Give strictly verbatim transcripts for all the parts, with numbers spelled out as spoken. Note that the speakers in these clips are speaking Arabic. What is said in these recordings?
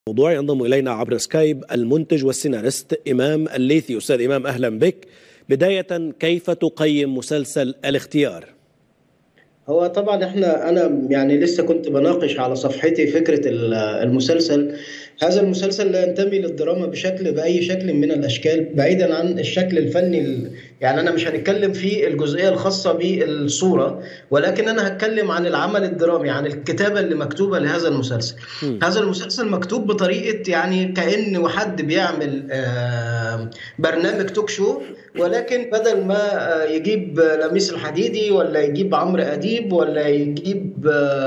موضوع ينضم إلينا عبر سكايب المنتج والسيناريست إمام الليثي. أستاذ إمام أهلا بك. بداية كيف تقيم مسلسل الاختيار؟ هو طبعا احنا انا يعني لسه كنت بناقش على صفحتي فكرة المسلسل. هذا المسلسل لا ينتمي للدراما بشكل بأي شكل من الأشكال، بعيدا عن الشكل الفني. يعني أنا مش هنتكلم في الجزئية الخاصة بالصورة، ولكن أنا هتكلم عن العمل الدرامي، عن الكتابة اللي مكتوبة لهذا المسلسل. م. هذا المسلسل مكتوب بطريقة يعني كأن حد بيعمل برنامج توك شو، ولكن بدل ما يجيب لميس الحديدي ولا يجيب عمرو أديب ولا يجيب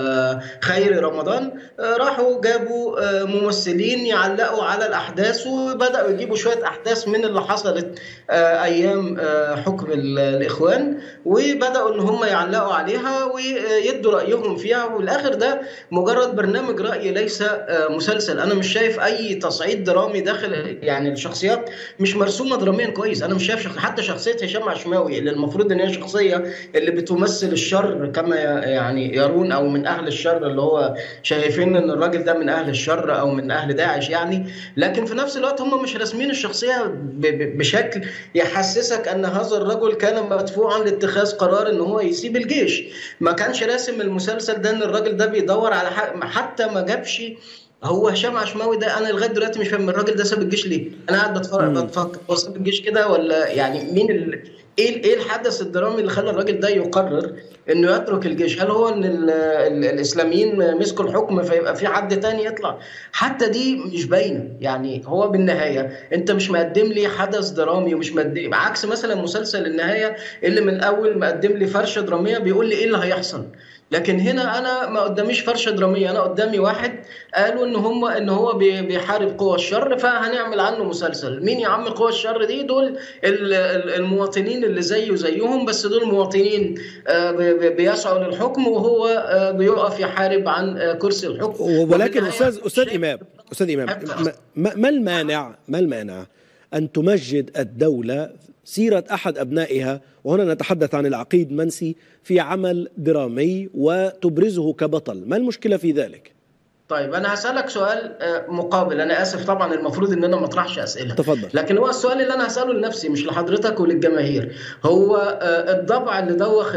خيري رمضان، راحوا جابوا ممثلين يعلقوا على الأحداث، وبدأوا يجيبوا شوية أحداث من اللي حصلت أيام حكم الإخوان، وبدأوا إن هم يعلقوا عليها ويدوا رأيهم فيها. والآخر ده مجرد برنامج رأي ليس مسلسل. أنا مش شايف أي تصعيد درامي داخل، يعني الشخصيات مش مرسومة دراميا كويس. أنا مش شايف حتى شخصية هشام عشماوي اللي المفروض إن هي شخصية اللي بتمثل الشر كما يعني يرون، أو من أهل الشر، اللي هو شايفين إن الراجل ده من أهل الشر أو من أهل داعش يعني. لكن في نفس الوقت هم مش راسمين الشخصية بشكل يحسسك أن هذا الرجل كان مدفوعا لاتخاذ قرار إن هو يسيب الجيش. ما كانش راسم المسلسل ده إن الراجل ده بيدور على حق، حتى ما جابش هو هشام عشماوي ده. انا لغايه دلوقتي مش فاهم الراجل ده ساب الجيش ليه. انا قاعد بتفرج بتفكر هو ساب الجيش كده ولا يعني مين ال... ايه ايه الحدث الدرامي اللي خلى الراجل ده يقرر انه يترك الجيش؟ هل هو ان ال ال الاسلاميين مسكوا الحكم فيبقى في حد تاني يطلع؟ حتى دي مش باينه. يعني هو بالنهايه انت مش مقدم لي حدث درامي، ومش مقدم عكس مثلا مسلسل النهايه اللي من الاول مقدم لي فرشه دراميه بيقول لي ايه اللي هيحصل. لكن هنا انا ما قداميش فرشه دراميه، انا قدامي واحد قالوا ان هم ان هو بيحارب قوى الشر فهنعمل عنه مسلسل. مين يا عم قوى الشر دي؟ دول المواطنين اللي زيه زيهم، بس دول مواطنين بيسعوا للحكم وهو بيقف يحارب عن كرسي الحكم. ولكن استاذ استاذ امام استاذ امام ما المانع ما المانع ان تمجد الدوله سيرة أحد أبنائها، وهنا نتحدث عن العقيد منسي، في عمل درامي وتبرزه كبطل؟ ما المشكلة في ذلك؟ طيب أنا هسألك سؤال مقابل. أنا آسف طبعا، المفروض إن أنا ما أطرحش أسئلة. تفضل. لكن هو السؤال اللي أنا هسأله لنفسي مش لحضرتك وللجماهير. هو الضبع اللي دوخ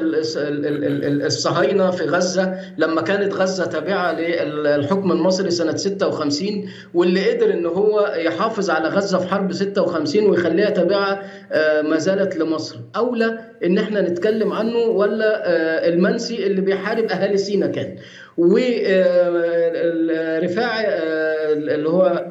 الصهاينة في غزة لما كانت غزة تابعة للحكم المصري سنة ستة وخمسين، واللي قدر إن هو يحافظ على غزة في حرب ستة وخمسين ويخليها تابعة ما زالت لمصر، أولى إن إحنا نتكلم عنه ولا المنسي اللي بيحارب أهالي سينا كان؟ ورفاعي اللي هو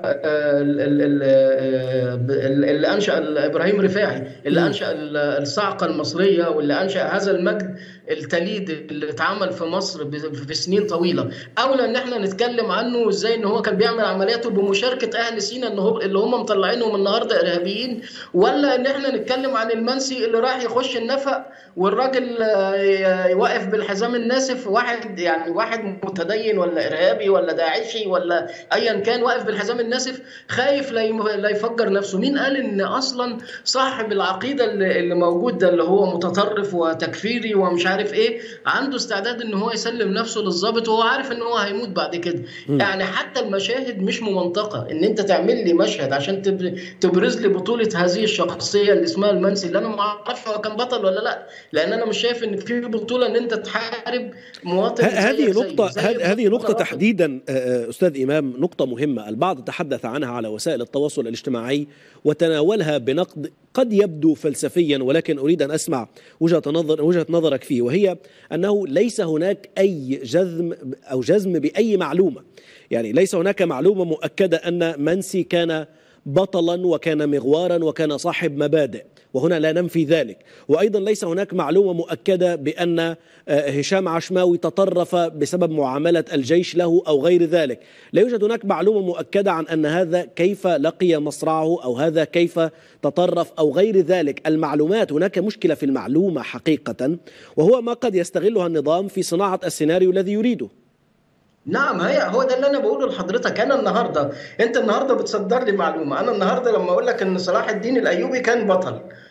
اللي أنشأ إبراهيم رفاعي اللي أنشأ الصاعقة المصرية، واللي أنشأ هذا المجد التليد اللي اتعمل في مصر في سنين طويلة، أولى إن احنا نتكلم عنه إزاي إن هو كان بيعمل عملياته بمشاركة أهل سينا اللي هم مطلعينهم النهاردة إرهابيين، ولا إن احنا نتكلم عن المنسي اللي راح يخش النفق والراجل يوقف بالحزام الناسف، واحد يعني واحد متدين ولا إرهابي ولا داعشي ولا أيا كان واقف بالحزام الناسف خايف لا يفجر نفسه. مين قال إن أصلا صاحب العقيدة اللي موجود ده اللي هو متطرف وتكفيري ومش عارف إيه عنده استعداد إن هو يسلم نفسه للضابط وهو عارف إن هو هيموت بعد كده؟ م. يعني حتى المشاهد مش ممنطقة. إن أنت تعمل لي مشهد عشان تبرز لي بطولة هذه الشخصية اللي اسمها المنسي، اللي أنا ما أعرفش هو كان بطل ولا لا، لأن أنا مش شايف إن في بطولة إن أنت تحارب مواطن. هذه نقطة هذه نقطة تحديدا أستاذ إمام، نقطة مهمة. البعض تحدث عنها على وسائل التواصل الاجتماعي وتناولها بنقد قد يبدو فلسفيا، ولكن أريد أن أسمع وجهة نظر وجهة نظرك فيه، وهي أنه ليس هناك أي جزم أو جزم بأي معلومة. يعني ليس هناك معلومة مؤكدة أن منسي كان بطلا وكان مغوارا وكان صاحب مبادئ، وهنا لا ننفي ذلك. وأيضا ليس هناك معلومة مؤكدة بأن هشام عشماوي تطرف بسبب معاملة الجيش له أو غير ذلك. لا يوجد هناك معلومة مؤكدة عن أن هذا كيف لقي مصرعه أو هذا كيف تطرف أو غير ذلك. المعلومات، هناك مشكلة في المعلومة حقيقة، وهو ما قد يستغلها النظام في صناعة السيناريو الذي يريده. نعم، هي هو ده اللي انا بقوله لحضرتك. انا النهارده انت النهارده بتصدر لي معلومه. انا النهارده لما اقول لك ان صلاح الدين الايوبي كان بطل،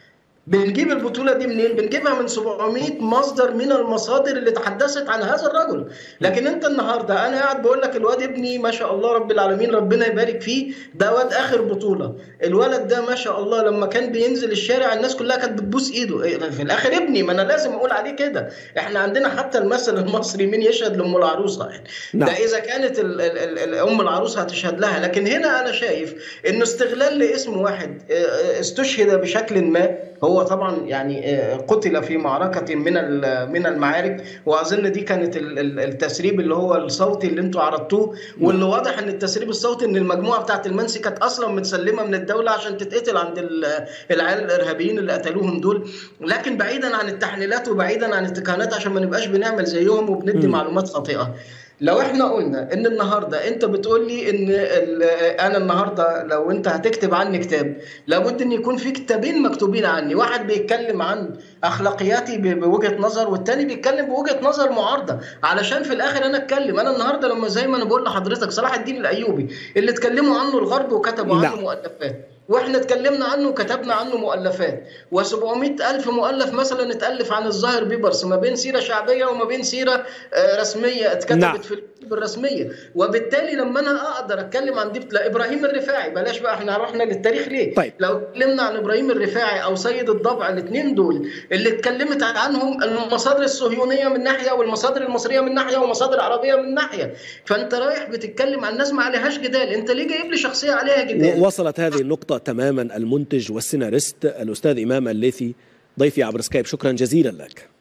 بنجيب البطولة دي منين؟ بنجيبها من سبعمائة مصدر من المصادر اللي تحدثت عن هذا الرجل. لكن انت النهاردة انا قاعد بقول لك الواد ابني ما شاء الله رب العالمين ربنا يبارك فيه، ده واد اخر بطولة، الولد ده ما شاء الله لما كان بينزل الشارع الناس كلها كانت بتبوس ايده، في الاخر ابني، ما انا لازم اقول عليه كده. احنا عندنا حتى المثل المصري مين يشهد لام العروسة يعني. نعم. ده اذا كانت ال ال ال ام العروسة هتشهد لها. لكن هنا انا شايف انه استغلال لاسم واحد استشهد بشكل ما، هو طبعا يعني قتل في معركة من من المعارك، واظن دي كانت التسريب اللي هو الصوتي اللي انتوا عرضتوه، واللي واضح ان التسريب الصوتي ان المجموعة بتاعت المنسي كانت اصلا متسلمة من الدولة عشان تتقتل عند العيال الارهابيين اللي قتلوهم دول. لكن بعيدا عن التحليلات وبعيدا عن التكهنات عشان ما نبقاش بنعمل زيهم وبندي م. معلومات خاطئة، لو احنا قلنا ان النهارده انت بتقول لي ان انا النهارده لو انت هتكتب عني كتاب لابد ان يكون في كتابين مكتوبين عني، واحد بيتكلم عن اخلاقياتي بوجهه نظر والتاني بيتكلم بوجهه نظر معارضه، علشان في الاخر انا اتكلم. انا النهارده لما زي ما انا بقول لحضرتك صلاح الدين الايوبي اللي اتكلموا عنه الغرب وكتبوا عنه مؤلفات، واحنا اتكلمنا عنه وكتبنا عنه مؤلفات، وسبعمائة ألف مؤلف مثلا اتألف عن الظاهر بيبرس ما بين سيرة شعبية وما بين سيرة رسمية اتكتبت نعم. في الكتب الرسمية. وبالتالي لما انا اقدر اتكلم عن ديبت ابراهيم الرفاعي، بلاش بقى احنا رحنا للتاريخ ليه؟ طيب. لو اتكلمنا عن ابراهيم الرفاعي او سيد الضبع، الاثنين دول اللي اتكلمت عنهم المصادر الصهيونية من ناحية والمصادر المصرية من ناحية ومصادر عربية من ناحية، فانت رايح بتتكلم عن ناس ما عليهاش جدال، انت ليه جايب لي شخصية عليها جدال؟ وصلت هذه النقطة تماما المنتج والسيناريست الأستاذ إمام الليثي ضيفي عبر سكايب، شكرا جزيلا لك.